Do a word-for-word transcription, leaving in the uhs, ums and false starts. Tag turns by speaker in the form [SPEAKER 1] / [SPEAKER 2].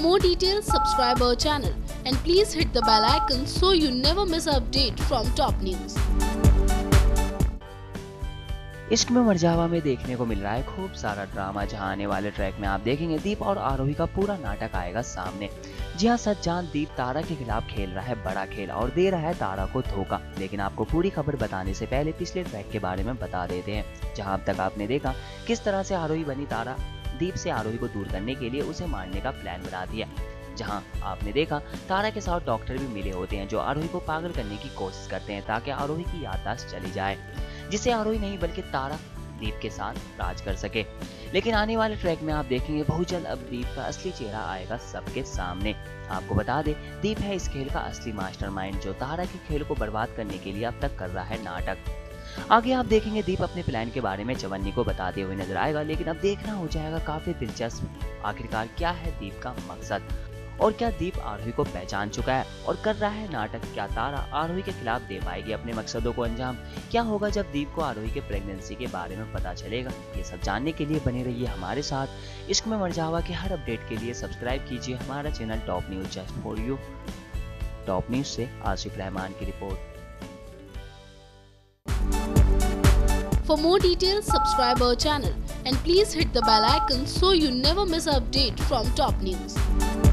[SPEAKER 1] For more details, subscribe our channel and please hit the bell icon so you never miss an update from top news.
[SPEAKER 2] इश्क में मरजावा में देखने को मिल रहा है खूब सारा ड्रामा, जहां आने वाले ट्रैक में आप देखेंगे दीप और आरोही का पूरा नाटक आएगा सामने। जी हां, सच्चान दीप तारा के खिलाफ खेल रहा है बड़ा खेल और दे रहा है तारा को धोखा। लेकिन आपको पूरी खबर बताने से पहले पिछले ट्रैक के बारे में बता देते हैं, जहां अब तक आपने देखा किस तरह से आरोही बनी तारा दीप से आरोही को दूर करने के लिए उसे मारने का प्लान बना दिया। जहां आपने देखा तारा के साथ डॉक्टर भी मिले होते हैं जो आरोही को पागल करने की कोशिश करते हैं ताकि आरोही की याददाश्त चली जाए, जिससे आरोही नहीं बल्कि तारा दीप के साथ राज कर सके। लेकिन आने वाले ट्रैक में आप देखेंगे बहुत जल्द अब दीप का असली चेहरा आएगा सबके सामने। आपको बता दें दीप है इस खेल का असली मास्टरमाइंड जो तारा के खेल को बर्बाद करने के लिए अब तक कर रहा है नाटक। आगे आप देखेंगे दीप अपने प्लान के बारे में चवन्नी को बताते हुए नजर आएगा, लेकिन अब देखना हो जाएगा काफी दिलचस्प आखिरकार क्या है दीप का मकसद और क्या दीप आरोही को पहचान चुका है और कर रहा है नाटक। क्या तारा आरोही के खिलाफ दे पाएगी अपने मकसदों को अंजाम? क्या होगा जब दीप को आरोही के प्रेगनेंसी के बारे में पता चलेगा? ये सब जानने के लिए बने रहिए हमारे साथ। इश्क में मरजावा के हर अपडेट के लिए सब्सक्राइब कीजिए हमारा channel top news just for you. Top news से आसिफ रहमान की रिपोर्ट।
[SPEAKER 1] For more details, subscribe our channel and please hit the bell icon so you never miss an update from top news.